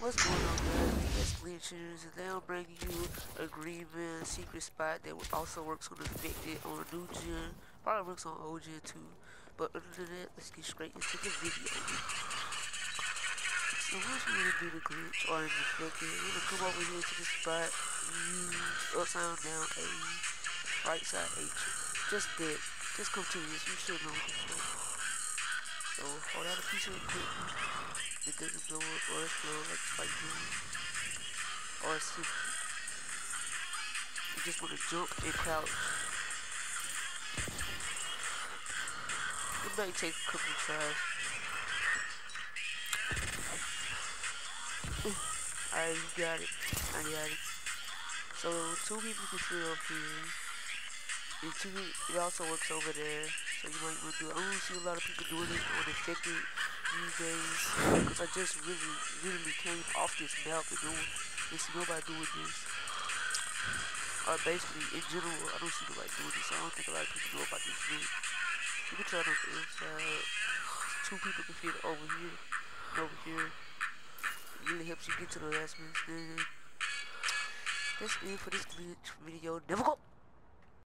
What's going on, guys? It's glitchers, and they'll bring you a GreenBand secret spot that also works on affected on a new gen. Probably works on old gen too. But other than that, let's get straight into the video. So once you want to do the glitch or an affected, you're gonna come over here to the spot, use upside down A, right side H. Just that. Just come to this. You should know what this is. So hold out a piece of equipment. It doesn't blow up or explode like spike moves. Or simply, you just want to jump and crouch. It may take a couple of tries. Alright, you got it. I got it. So 2 people can fit up here. And 2, it also works over there. So you might want to do it. I don't see a lot of people doing it on affected these days. Because I just really came off this map and see nobody doing this. Or basically, in general, I don't see nobody doing this. So I don't think a lot of people know about this glitch. You can try it on the inside. 2 people can fit over here and over here. It really helps you get to the last minute. That's it for this glitch video. Never go!